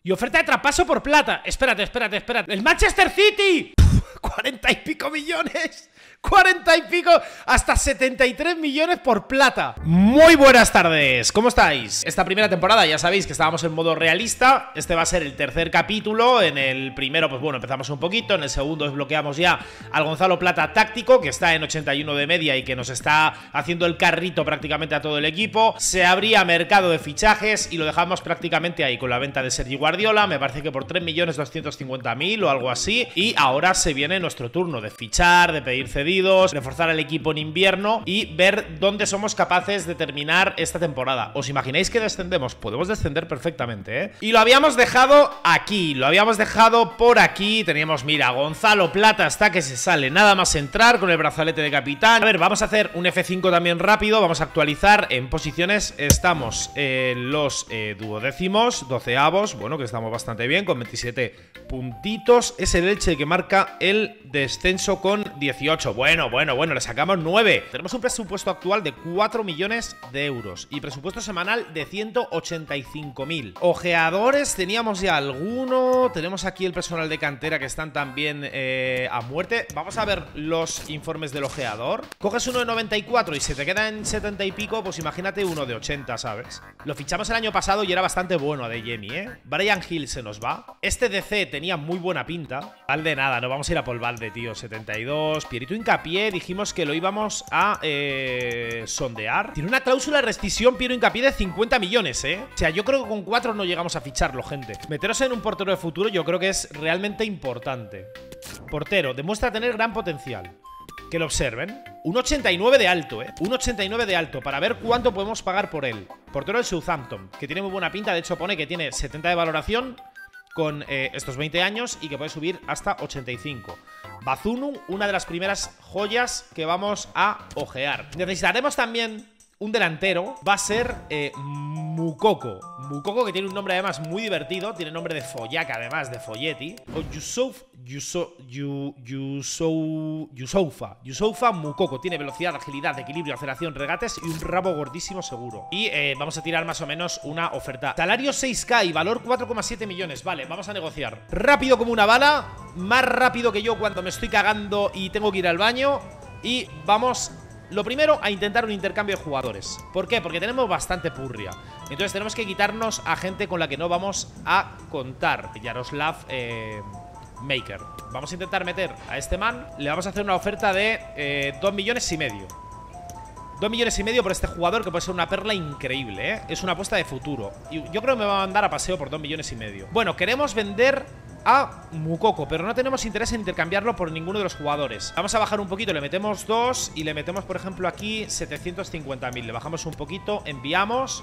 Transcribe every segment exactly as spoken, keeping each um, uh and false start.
Y oferta de traspaso por plata. Espérate, espérate, espérate. ¡El Manchester City! ¡cuarenta y pico millones! ¡cuarenta y pico! Hasta setenta y tres millones por plata. Muy buenas tardes, ¿cómo estáis? Esta primera temporada ya sabéis que estábamos en modo realista. Este va a ser el tercer capítulo. En el primero, pues bueno, empezamos un poquito. En el segundo desbloqueamos ya al Gonzalo Plata táctico, que está en ochenta y uno de media y que nos está haciendo el carrito prácticamente a todo el equipo. Se abría mercado de fichajes y lo dejamos prácticamente ahí con la venta de Sergi Guardiola. Me parece que por tres millones doscientos cincuenta mil o algo así. Y ahora se viene nuestro turno de fichar, de pedir cedidos, reforzar el equipo en invierno y ver dónde somos capaces de terminar esta temporada. ¿Os imagináis que descendemos? Podemos descender perfectamente, ¿eh? Y lo habíamos dejado aquí, lo habíamos dejado por aquí. Teníamos, mira, Gonzalo Plata hasta que se sale, nada más entrar con el brazalete de capitán. A ver, vamos a hacer un F cinco también rápido. Vamos a actualizar en posiciones. Estamos en los eh, duodécimos, doceavos. Bueno, que estamos bastante bien, con veintisiete puntitos. Es el Elche que marca el descenso con dieciocho. Bueno, bueno, bueno, le sacamos nueve. Tenemos un presupuesto actual de cuatro millones de euros y presupuesto semanal de ciento ochenta y cinco mil. Ojeadores, teníamos ya alguno. Tenemos aquí el personal de cantera que están también eh, a muerte. Vamos a ver los informes del ojeador. Coges uno de noventa y cuatro y se te queda en setenta y pico, pues imagínate uno de ochenta, ¿sabes? Lo fichamos el año pasado y era bastante bueno de Yemi, ¿eh? Brian Hill se nos va. Este D C tenía muy buena pinta. Valde nada, no vamos a ir a Polvalde, tío. setenta y dos. Pierito Hincapié, dijimos que lo íbamos a eh, sondear. Tiene una cláusula de rescisión Piero Hincapié de cincuenta millones, ¿eh? O sea, yo creo que con cuatro no llegamos a ficharlo, gente. Meteros en un portero de futuro yo creo que es realmente importante. Portero, demuestra tener gran potencial. Que lo observen. Un ochenta y nueve de alto, ¿eh? Un ochenta y nueve de alto, para ver cuánto podemos pagar por él. Portero del Southampton, que tiene muy buena pinta. De hecho pone que tiene setenta de valoración con eh, estos veinte años y que puede subir hasta ochenta y cinco. Bazunu, una de las primeras joyas que vamos a ojear. Necesitaremos también un delantero. Va a ser eh, Moukoko. Moukoko, que tiene un nombre además muy divertido. Tiene nombre de follaca, además, de folleti. O Yusuf Yusuf Yusuf Yusoufa Yusoufa Moukoko. Tiene velocidad, agilidad, equilibrio, aceleración, regates y un rabo gordísimo seguro. Y eh, vamos a tirar más o menos una oferta. Salario seis K y valor cuatro coma siete millones. Vale, vamos a negociar. Rápido como una bala. Más rápido que yo cuando me estoy cagando y tengo que ir al baño. Y vamos... Lo primero, a intentar un intercambio de jugadores. ¿Por qué? Porque tenemos bastante purria. Entonces tenemos que quitarnos a gente con la que no vamos a contar. Yaroslav eh, Maker. Vamos a intentar meter a este man. Le vamos a hacer una oferta de eh, dos millones y medio. dos millones y medio por este jugador, que puede ser una perla increíble, ¿eh? Es una apuesta de futuro. Y yo creo que me va a mandar a paseo por dos millones y medio. Bueno, queremos vender a Moukoko, pero no tenemos interés en intercambiarlo por ninguno de los jugadores. Vamos a bajar un poquito, le metemos dos y le metemos, por ejemplo, aquí setecientos cincuenta mil. Le bajamos un poquito, enviamos.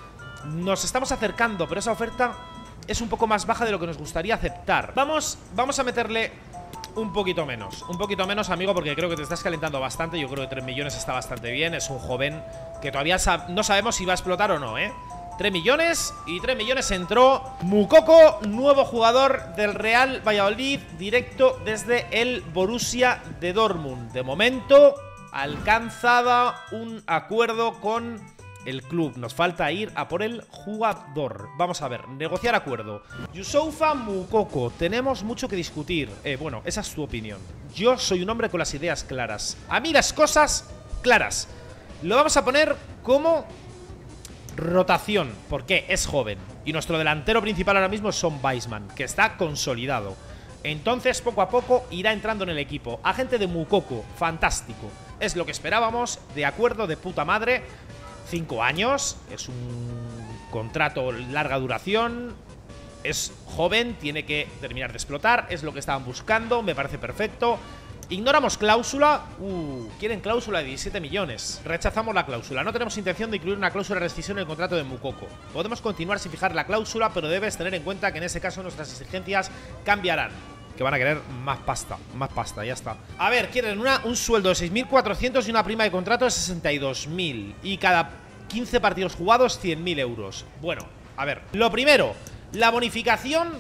Nos estamos acercando, pero esa oferta es un poco más baja de lo que nos gustaría aceptar. Vamos, vamos a meterle un poquito menos. Un poquito menos, amigo, porque creo que te estás calentando bastante. Yo creo que tres millones está bastante bien. Es un joven que todavía sab- no sabemos si va a explotar o no, ¿eh? tres millones y tres millones entró Moukoko, nuevo jugador del Real Valladolid, directo desde el Borussia de Dortmund. De momento alcanzada un acuerdo con el club. Nos falta ir a por el jugador. Vamos a ver, negociar acuerdo. Yusoufa Moukoko, tenemos mucho que discutir. Eh, bueno, esa es tu opinión. Yo soy un hombre con las ideas claras. A mí las cosas claras. Lo vamos a poner como rotación, porque es joven. Y nuestro delantero principal ahora mismo es Son Weisman, que está consolidado. Entonces, poco a poco irá entrando en el equipo. Agente de Moukoko, fantástico. Es lo que esperábamos, de acuerdo, de puta madre. Cinco años, es un contrato larga duración. Es joven, tiene que terminar de explotar. Es lo que estaban buscando, me parece perfecto. Ignoramos cláusula. Uh, quieren cláusula de diecisiete millones. Rechazamos la cláusula. No tenemos intención de incluir una cláusula de rescisión en el contrato de Moukoko. Podemos continuar sin fijar la cláusula, pero debes tener en cuenta que en ese caso nuestras exigencias cambiarán. Que van a querer más pasta, más pasta, ya está. A ver, quieren una, un sueldo de seis mil cuatrocientos y una prima de contrato de sesenta y dos mil. Y cada quince partidos jugados, cien mil euros. Bueno, a ver, lo primero, la bonificación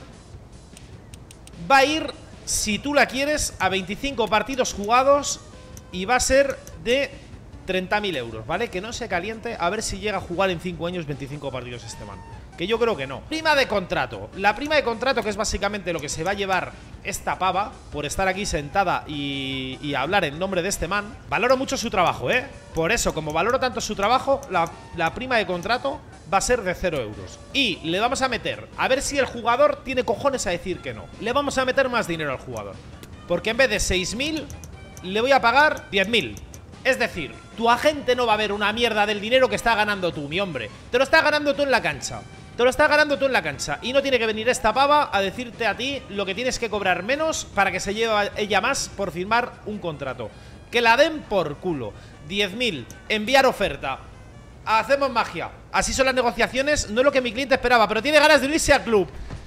va a ir, si tú la quieres, a veinticinco partidos jugados y va a ser de treinta mil euros, ¿vale? Que no se caliente, a ver si llega a jugar en cinco años veinticinco partidos este man. Que yo creo que no. Prima de contrato. La prima de contrato, que es básicamente lo que se va a llevar esta pava por estar aquí sentada y, y hablar en nombre de este man. Valoro mucho su trabajo, ¿eh? Por eso, como valoro tanto su trabajo, la, la prima de contrato va a ser de cero euros. Y le vamos a meter, a ver si el jugador tiene cojones a decir que no. Le vamos a meter más dinero al jugador. Porque en vez de seis mil, le voy a pagar diez mil. Es decir, tu agente no va a ver una mierda del dinero que está ganando tú, mi hombre. Te lo estás ganando tú en la cancha. Te lo estás ganando tú en la cancha. Y no tiene que venir esta pava a decirte a ti lo que tienes que cobrar menos para que se lleve ella más por firmar un contrato. Que la den por culo. diez mil, enviar oferta. Hacemos magia. Así son las negociaciones. No es lo que mi cliente esperaba, pero tiene ganas de unirse al club.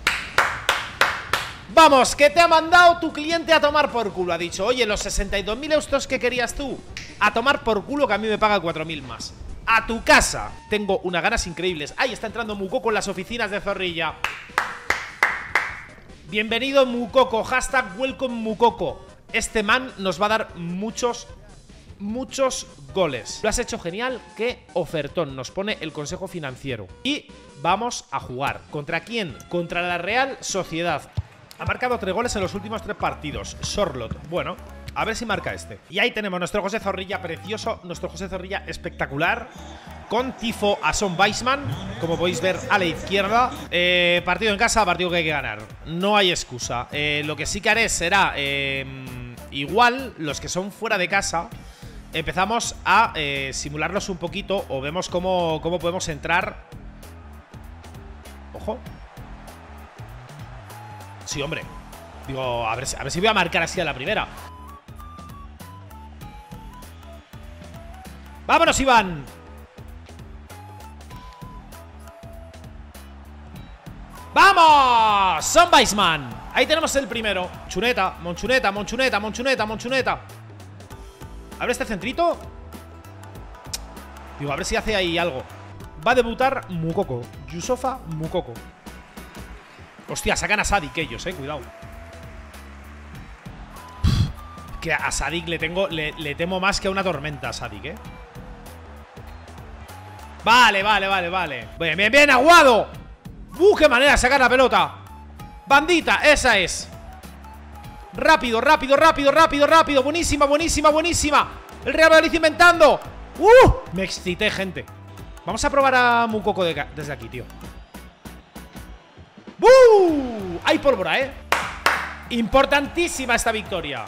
Vamos, que te ha mandado tu cliente a tomar por culo. Ha dicho, oye, los sesenta y dos mil euros que querías tú, a tomar por culo, que a mí me paga cuatro mil más. A tu casa. Tengo unas ganas increíbles. Ahí está entrando Mukoko en las oficinas de Zorrilla. Bienvenido Mukoko. Hashtag welcome Mukoko. Este man nos va a dar muchos, muchos goles. Lo has hecho genial. Qué ofertón nos pone el Consejo Financiero. Y vamos a jugar. ¿Contra quién? Contra la Real Sociedad. Ha marcado tres goles en los últimos tres partidos. Sorlot. Bueno, a ver si marca este. Y ahí tenemos nuestro José Zorrilla precioso. Nuestro José Zorrilla espectacular. Con tifo a Son Weissman, como podéis ver a la izquierda. eh, Partido en casa, partido que hay que ganar. No hay excusa. eh, Lo que sí que haré será eh, igual, los que son fuera de casa, empezamos a eh, simularlos un poquito. O vemos cómo, cómo podemos entrar. Ojo. Sí, hombre. Digo, a ver, a ver si voy a marcar así a la primera. ¡Vámonos, Iván! ¡Vamos! Son Weissman. Ahí tenemos el primero. Chuneta, Monchuneta, Monchuneta, Monchuneta, Monchuneta. ¿Abre este centrito? Digo, a ver si hace ahí algo. Va a debutar Mukoko. Yusufa Mukoko. Hostia, sacan a Sadik ellos, eh, cuidado. Que a Sadik le tengo, le, le temo más que a una tormenta a Sadik, eh. Vale, vale, vale, vale. Bien, bien, bien, Aguado. ¡Uh, qué manera de sacar la pelota! Bandita, esa es. Rápido, rápido, rápido, rápido, rápido. Buenísima, buenísima, buenísima. El Real Madrid inventando. ¡Uh! Me excité, gente. Vamos a probar a Mukoko de desde aquí, tío. ¡Uh! Hay pólvora, ¿eh? Importantísima esta victoria.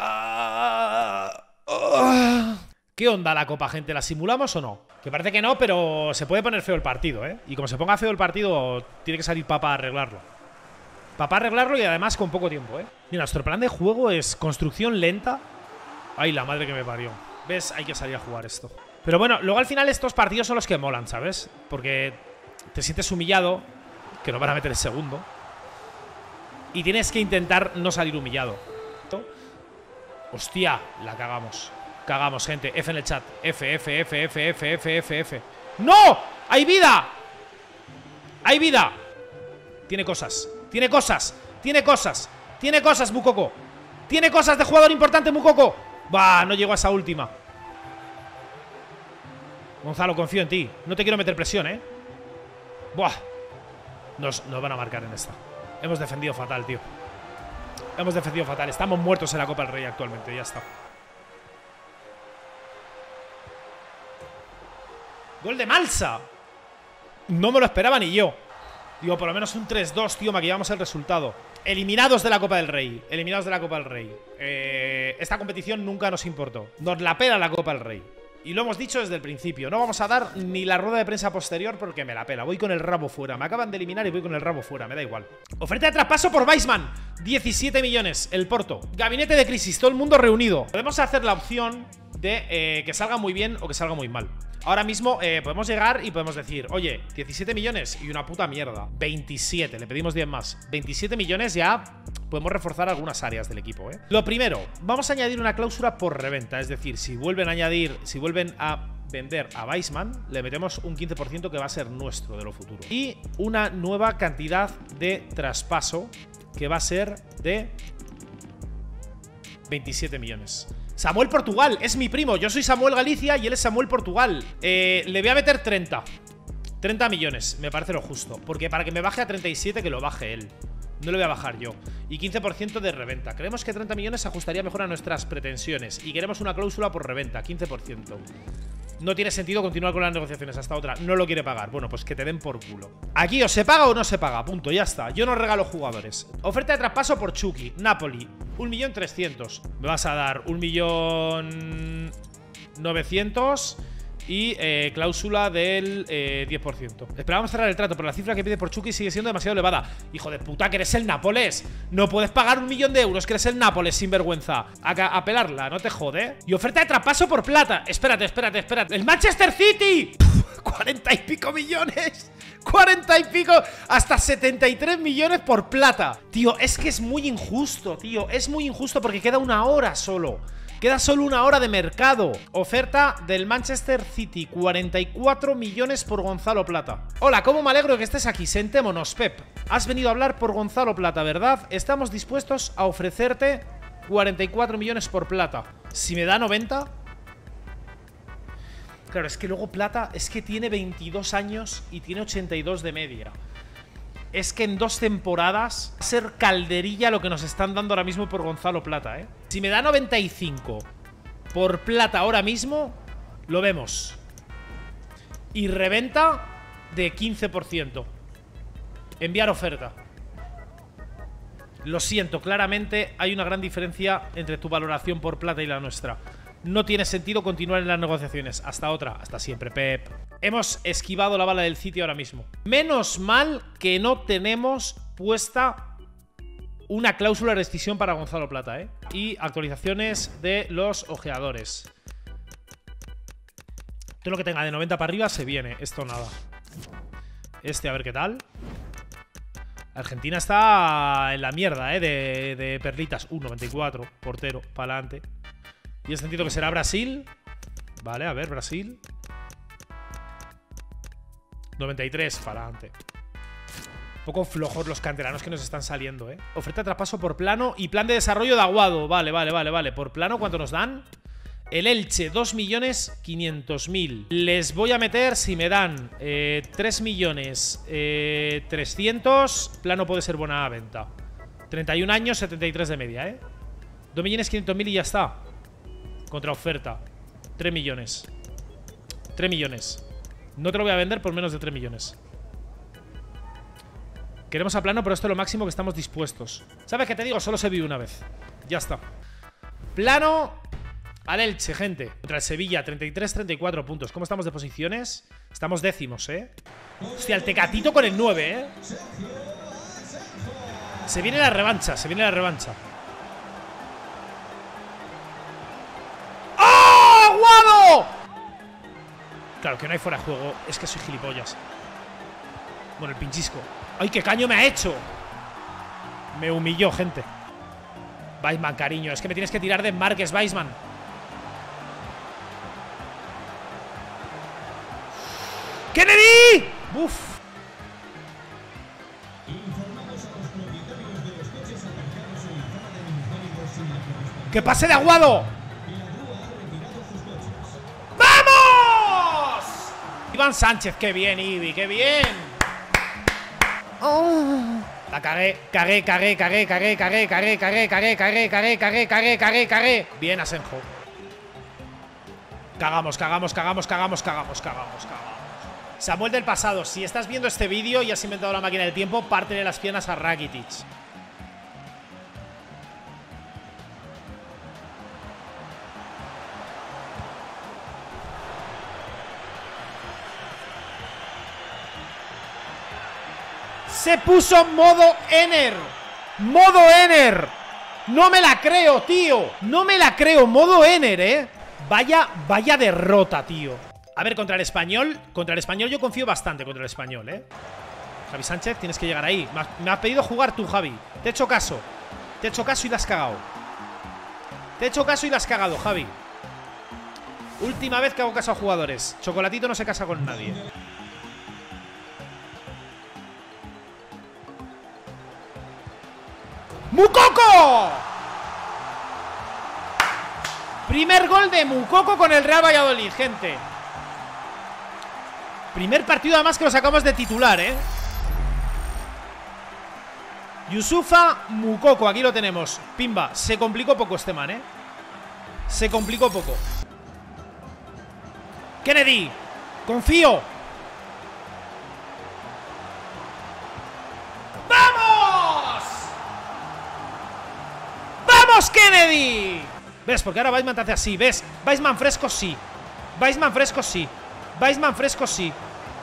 Uh, uh. ¿Qué onda la copa, gente? ¿La simulamos o no? Que parece que no, pero se puede poner feo el partido, ¿eh? Y como se ponga feo el partido, tiene que salir Papá a arreglarlo. Papá a arreglarlo y además con poco tiempo, ¿eh? Mira, nuestro plan de juego es construcción lenta. Ay, la madre que me parió. ¿Ves? Hay que salir a jugar esto. Pero bueno, luego al final estos partidos son los que molan, ¿sabes? Porque te sientes humillado, que no van a meter el segundo, y tienes que intentar no salir humillado. Hostia, la cagamos. Cagamos, gente. F en el chat. F, F, F, F, F, F, F, F. ¡No! ¡Hay vida! ¡Hay vida! Tiene cosas. Tiene cosas. Tiene cosas. Tiene cosas, Mukoko. Tiene cosas de jugador importante, Mukoko. Bah, no llegó a esa última. Gonzalo, confío en ti. No te quiero meter presión, ¿eh? Buah. Nos, nos van a marcar en esta. Hemos defendido fatal, tío. Hemos defendido fatal. Estamos muertos en la Copa del Rey actualmente. Ya está. Gol de Malsa. No me lo esperaba ni yo. Digo, por lo menos un tres dos, tío. Maquillamos el resultado. Eliminados de la Copa del Rey. Eliminados de la Copa del Rey. eh, Esta competición nunca nos importó. Nos la pela la Copa del Rey. Y lo hemos dicho desde el principio. No vamos a dar ni la rueda de prensa posterior porque me la pela. Voy con el rabo fuera. Me acaban de eliminar y voy con el rabo fuera. Me da igual. Oferta de traspaso por Weissman. diecisiete millones. El Porto. Gabinete de crisis. Todo el mundo reunido. Podemos hacer la opción de eh, que salga muy bien o que salga muy mal. Ahora mismo eh, podemos llegar y podemos decir, oye, diecisiete millones y una puta mierda. veintisiete, le pedimos diez más. veintisiete millones ya podemos reforzar algunas áreas del equipo, ¿eh? Lo primero, vamos a añadir una cláusula por reventa. Es decir, si vuelven a añadir, si vuelven a vender a Weissman, le metemos un quince por ciento que va a ser nuestro de lo futuro. Y una nueva cantidad de traspaso que va a ser de veintisiete millones. Samuel Portugal, es mi primo. Yo soy Samuel Galicia y él es Samuel Portugal. eh, Le voy a meter treinta. treinta millones, me parece lo justo. Porque para que me baje a treinta y siete, que lo baje él. No lo voy a bajar yo. Y quince por ciento de reventa. Creemos que treinta millones se ajustaría mejor a nuestras pretensiones. Y queremos una cláusula por reventa, quince por ciento. No tiene sentido continuar con las negociaciones. Hasta otra, no lo quiere pagar. Bueno, pues que te den por culo. Aquí o se paga o no se paga, punto, ya está. Yo no regalo jugadores. Oferta de traspaso por Chucky, Napoli, un millón trescientos. Me vas a dar un millón novecientos. Y eh, cláusula del eh, diez por ciento. Esperábamos cerrar el trato, pero la cifra que pide por Chucky sigue siendo demasiado elevada. Hijo de puta, que eres el Nápoles. No puedes pagar un millón de euros, que eres el Nápoles, sinvergüenza. A, a pelarla, no te jode. Y oferta de traspaso por plata. Espérate, espérate, espérate. ¡El Manchester City! ¡Cuarenta y pico millones! ¡Cuarenta y pico! Hasta setenta y tres millones por plata. Tío, es que es muy injusto, tío. Es muy injusto porque queda una hora solo. Queda solo una hora de mercado. Oferta del Manchester City, cuarenta y cuatro millones por Gonzalo Plata. Hola, cómo me alegro que estés aquí. Sentémonos, Pep. Has venido a hablar por Gonzalo Plata, ¿verdad? Estamos dispuestos a ofrecerte cuarenta y cuatro millones por Plata. Si me da noventa... Claro, es que luego Plata es que tiene veintidós años y tiene ochenta y dos de media. Es que en dos temporadas va a ser calderilla lo que nos están dando ahora mismo por Gonzalo Plata, ¿eh? Si me da noventa y cinco por Plata ahora mismo, lo vemos. Y reventa de quince por ciento. Enviar oferta. Lo siento, claramente hay una gran diferencia entre tu valoración por Plata y la nuestra. No tiene sentido continuar en las negociaciones. Hasta otra, hasta siempre, Pep. Hemos esquivado la bala del City ahora mismo. Menos mal que no tenemos puesta una cláusula de rescisión para Gonzalo Plata, ¿eh? Y actualizaciones de los ojeadores. Todo lo que tenga de noventa para arriba se viene. Esto nada. Este, a ver qué tal. Argentina está en la mierda, ¿eh? De, de perlitas. Uh, noventa y cuatro. Portero, para adelante. Y es sentido que será Brasil. Vale, a ver, Brasil. noventa y tres, para adelante. Un poco flojos los canteranos que nos están saliendo, ¿eh? Oferta de traspaso por plano y plan de desarrollo de Aguado. Vale, vale, vale, vale. Por plano, ¿cuánto nos dan? El Elche, dos millones quinientos mil. Les voy a meter, si me dan eh, tres millones trescientos. Plano puede ser buena venta. treinta y un años, setenta y tres de media, ¿eh? dos millones quinientos mil y ya está. Contra oferta. tres millones. tres millones. No te lo voy a vender por menos de tres millones. Queremos a plano, pero esto es lo máximo que estamos dispuestos. ¿Sabes qué te digo? Solo se vive una vez. Ya está. Plano al Elche, gente. Contra el Sevilla, treinta y tres, treinta y cuatro puntos. ¿Cómo estamos de posiciones? Estamos décimos, ¿eh? Hostia, el Tecatito con el nueve, ¿eh? Se viene la revancha, se viene la revancha. ¡Aguado! Claro, que no hay fuera de juego. Es que soy gilipollas. Bueno, el pinchisco. ¡Ay, qué caño me ha hecho! Me humilló, gente. Weisman, cariño. Es que me tienes que tirar de Márquez, Weisman. ¡Kennedy! ¡Uf! ¡Que pase de Aguado! ¡Vamos! Iván Sánchez, qué bien, Ibi, qué bien. Oh. La cagué, cagué, cagué, cagué, cagué, cagué, cagué, cagué, cagué, cagué, cagué, cagué, cagué, cagué, cagué. Bien, Asenjo. Cagamos, cagamos, cagamos, cagamos, cagamos, cagamos, cagamos. Samuel del pasado, si estás viendo este vídeo y has inventado la máquina del tiempo, pártele las piernas a Rakitic. Se puso modo Ener. Modo Ener. No me la creo, tío. No me la creo. Modo Ener, eh. Vaya, vaya derrota, tío. A ver, contra el Español. Contra el Español yo confío bastante contra el Español, eh. Javi Sánchez, tienes que llegar ahí. Me has, me has pedido jugar tú, Javi. Te he hecho caso. Te he hecho caso y la has cagado. Te he hecho caso y la has cagado, Javi. Última vez que hago caso a jugadores. Chocolatito no se casa con nadie. ¡Moukoko! Primer gol de Moukoko con el Real Valladolid, gente. Primer partido además que lo sacamos de titular, ¿eh? Youssoufa Moukoko, aquí lo tenemos. Pimba, se complicó poco este man, ¿eh? Se complicó poco. Kennedy, confío. ¡Vamos! ¡Vamos, Kennedy! ¿Ves? Porque ahora Weissman te hace así, ¿ves? Weissman fresco sí. Weissman fresco sí. Weissman fresco sí.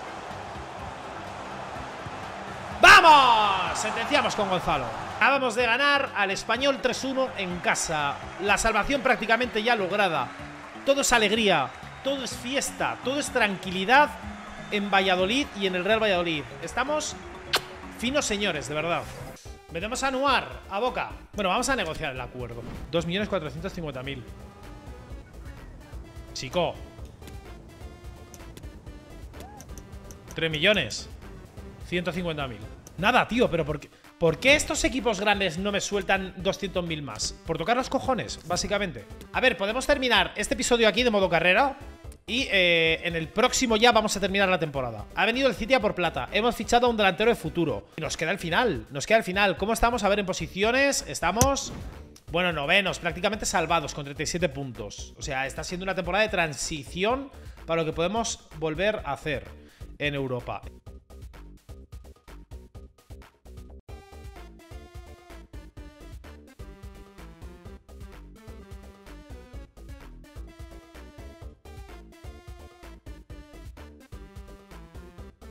¡Vamos! Sentenciamos con Gonzalo. Acabamos de ganar al Español tres uno en casa. La salvación prácticamente ya lograda. Todo es alegría, todo es fiesta, todo es tranquilidad en Valladolid y en el Real Valladolid. Estamos finos, señores, de verdad. Metemos a Anuar, a Boca. Bueno, vamos a negociar el acuerdo. dos millones cuatrocientos cincuenta mil. Chico. tres millones ciento cincuenta mil. Nada, tío, pero ¿por qué, ¿por qué estos equipos grandes no me sueltan doscientos mil más? Por tocar los cojones, básicamente. A ver, podemos terminar este episodio aquí de modo carrera. Y eh, en el próximo ya vamos a terminar la temporada. Ha venido el City a por plata. Hemos fichado a un delantero de futuro. Y nos queda el final, nos queda el final. ¿Cómo estamos? A ver, en posiciones estamos... Bueno, novenos, prácticamente salvados con treinta y siete puntos. O sea, está siendo una temporada de transición para lo que podemos volver a hacer en Europa.